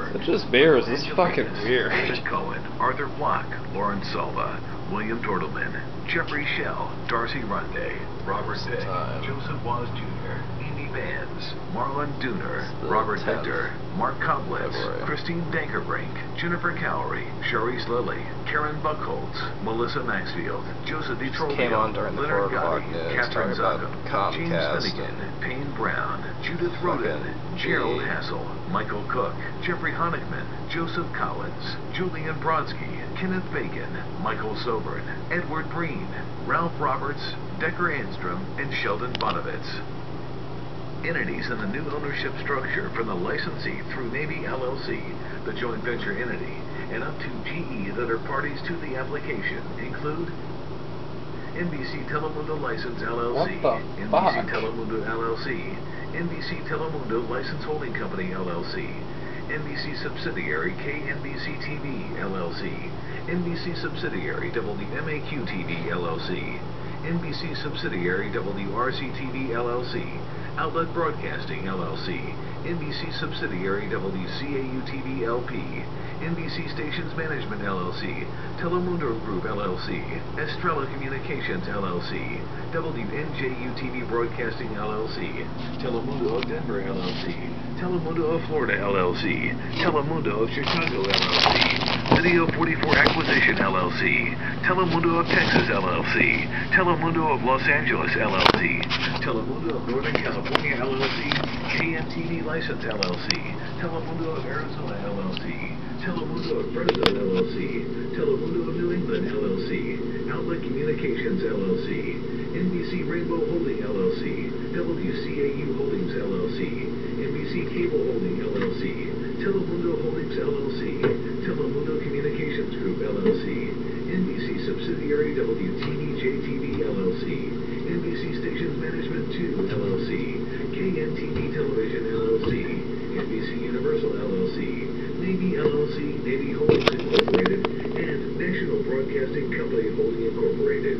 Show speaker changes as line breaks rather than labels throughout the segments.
It's just beers. This is fucking weird.
David Cohen, Arthur Block, Lawrence Salva, William Tortelman, Jeffrey Schell, Darcy Runde, Robert Day, Joseph Was Jr., Amy Vans, Marlon Dooner, Robert Hector, Mark Koblitz, Christine Dankerbrink, Jennifer Cowrie, Charisse Lilly, Karen Buckholtz, Melissa Maxfield, Joseph DeTrolio, Leonard Gotti, Catherine Zuckham, James Finnegan, Payne Brown, Judith Roden, Gerald Hassel, Michael Cook, Jeffrey Honigman, Joseph Collins, Julian Brodsky, Kenneth Bacon, Michael Sobern, Edward Breen, Ralph Roberts, Decker Anstrom, and Sheldon Bonovitz. Entities in the new ownership structure from the licensee through Navy LLC, the joint venture entity, and up to GE that are parties to the application include NBC Telemundo License LLC, NBC Telemundo LLC, NBC Telemundo License Holding Company LLC, NBC subsidiary KNBC TV LLC, NBC subsidiary WMAQ TV LLC, NBC subsidiary WRC-TV LLC, Outlet Broadcasting LLC, NBC subsidiary WCAU-TV LP, NBC Stations Management LLC, Telemundo Group LLC, Estrella Communications LLC, WNJU-TV Broadcasting LLC, Telemundo of Denver LLC, Telemundo of Florida LLC, Telemundo of Chicago LLC, Video 44 Acquisition LLC, Telemundo of Texas LLC, Telemundo of Los Angeles LLC, Telemundo of Northern California LLC, KMTV License LLC, Telemundo of Arizona LLC, Telemundo of Fresno LLC, Telemundo of New England LLC, Outlet Communications LLC, NBC Rainbow Holding LLC, WCAU Holdings LLC, NBC Cable Holding LLC, Telemundo Holdings LLC, Telemundo Communications Group LLC, NBC subsidiary WTVJ-TV LLC, NBC Stations Management 2 LLC, KNTV Television LLC, NBC Universal LLC, Navy LLC, Navy Holdings Incorporated, and National Broadcasting Company Holding Incorporated.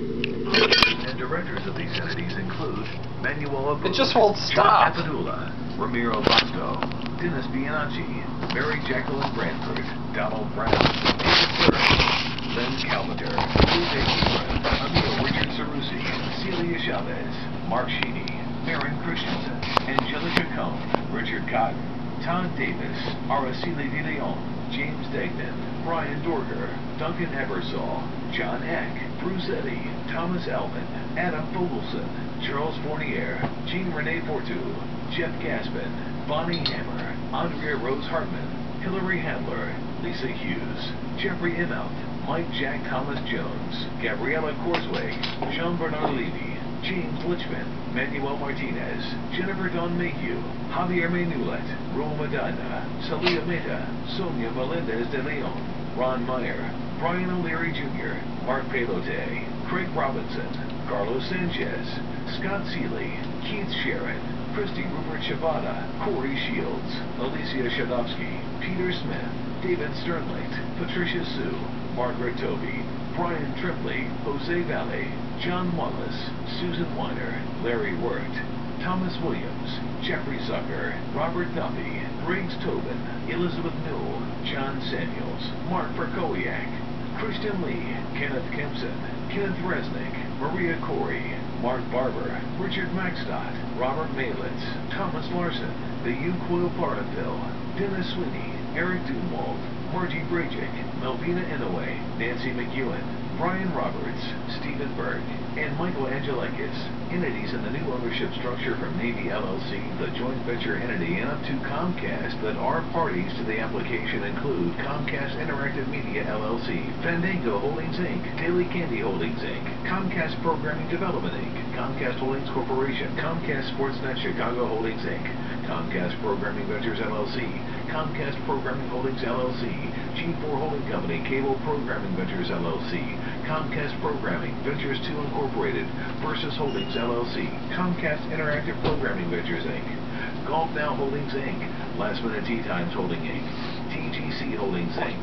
And directors of these entities include Manuel Abu,
it just won't stop.
John Apadula, Ramiro Bosco, Dennis Bianchi, Mary Jacqueline Branford, Donald Brown, David Burns, Len Calviter, Jose Kieran, Emil Richard Cerruti, Celia Chavez, Mark Sheedy, Maren Christensen, Angelica Cohn, Richard Cotton, Todd Davis, Araceli De Leon, James Degnan, Brian Dorger, Duncan Ebersol, John Eck, Bruce Eddy, Thomas Alvin, Adam Fogelson, Charles Fournier, Jean Renee Fortu, Jeff Gaspin, Bonnie Hammer, Andrea Rose Hartman, Hillary Handler, Lisa Hughes, Jeffrey Immelt, Mike Jack Thomas Jones, Gabriella Corsway, Jean-Bernard Levy, James Lichman, Manuel Martinez, Jennifer Dawn Mayhew, Javier Menulet, Ro Medina, Salia Mehta, Sonia Melendez de Leon, Ron Meyer, Brian O'Leary Jr., Mark Pelote, Craig Robinson, Carlos Sanchez, Scott Seeley, Keith Sharon, Christy Rupert Shavada, Corey Shields, Alicia Shadowski, Peter Smith, David Sternlicht, Patricia Sue, Margaret Toby, Brian Tripley, Jose Valle, John Wallace, Susan Weiner, Larry Wirt, Thomas Williams, Jeffrey Zucker, Robert Duffy, Briggs Tobin, Elizabeth Newell, John Samuels, Mark Berkowiak, Christian Lee, Kenneth Kempson, Kenneth Resnick, Maria Corey, Mark Barber, Richard Maxtott, Robert Malitz, Thomas Larson, the Uquil Paranville, Dennis Sweeney, Eric Dunwald, Margie Brajic, Melvina Inouye, Nancy McEwen, Brian Roberts, Stephen Berg, and Michael Angelakis. Entities in the new ownership structure from Navy LLC, the joint venture entity, and up to Comcast that are parties to the application include Comcast Interactive Media LLC, Fandango Holdings Inc., Daily Candy Holdings Inc., Comcast Programming Development Inc., Comcast Holdings Corporation, Comcast Sportsnet Chicago Holdings Inc., Comcast Programming Ventures LLC, Comcast Programming Holdings LLC, G4 Holding Company, Cable Programming Ventures LLC, Comcast Programming Ventures 2 Incorporated, Versus Holdings LLC, Comcast Interactive Programming Ventures Inc., Golf Now Holdings Inc., Last Minute Tea Times Holding Inc., TGC Holdings Inc.,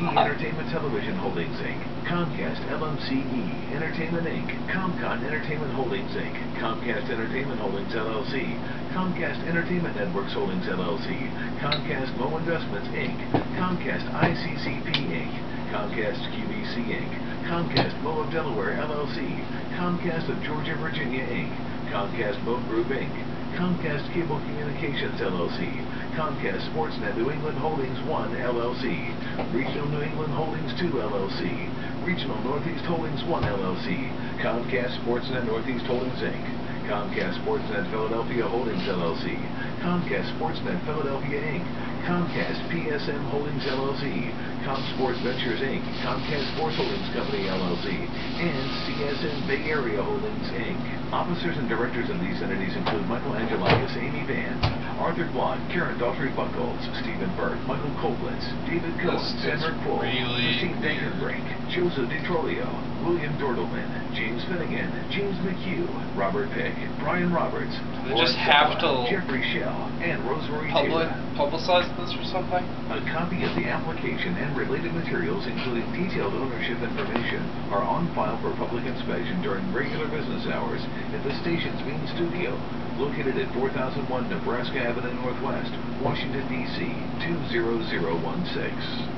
Entertainment Television Holdings Inc., Comcast LMCE Entertainment Inc., Comcon Entertainment Holdings Inc., Comcast Entertainment Holdings LLC, Comcast Entertainment Networks Holdings LLC, Comcast Mo Investments Inc., Comcast ICCP Inc., Comcast QVC Inc., Comcast Mo of Delaware LLC, Comcast of Georgia, Virginia Inc., Comcast Boat Group Inc., Comcast Cable Communications LLC, Comcast Sportsnet New England Holdings 1 LLC, Regional New England Holdings 2 LLC, Regional Northeast Holdings 1 LLC, Comcast Sportsnet Northeast Holdings Inc., Comcast Sportsnet Philadelphia Holdings LLC, Comcast Sportsnet Philadelphia Inc., Comcast PSM Holdings LLC, ComSports Ventures Inc., Comcast Sports Holdings Company LLC, and CSN Bay Area Holdings Inc. Officers and directors of these entities include Michael Angelakis, Amy Vance, Arthur Block, Karen Daughtry Buckholz, Stephen Burke, Michael Koblitz, David Cohen, Sandra Quoll, Christine Dankenbrink, Joseph DiTrolio, William Dordelman, James Finnegan, James McHugh, Robert Pick, Brian Roberts,
They just have to
Jeffrey Shell, and Rosemary Taylor.
publicize this or something?
A copy of the application and related materials, including detailed ownership information, are on file for public inspection during regular business hours at the station's main studio, located at 4001 Nebraska Avenue Northwest, Washington, D.C. 20016.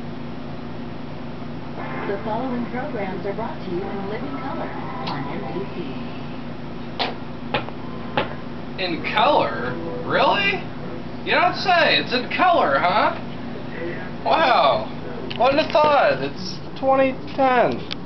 The following programs are brought to you in living color on NBC.
In color? Really? You don't say. It's in color, huh? Wow. Wouldn't have thought. It's 2010.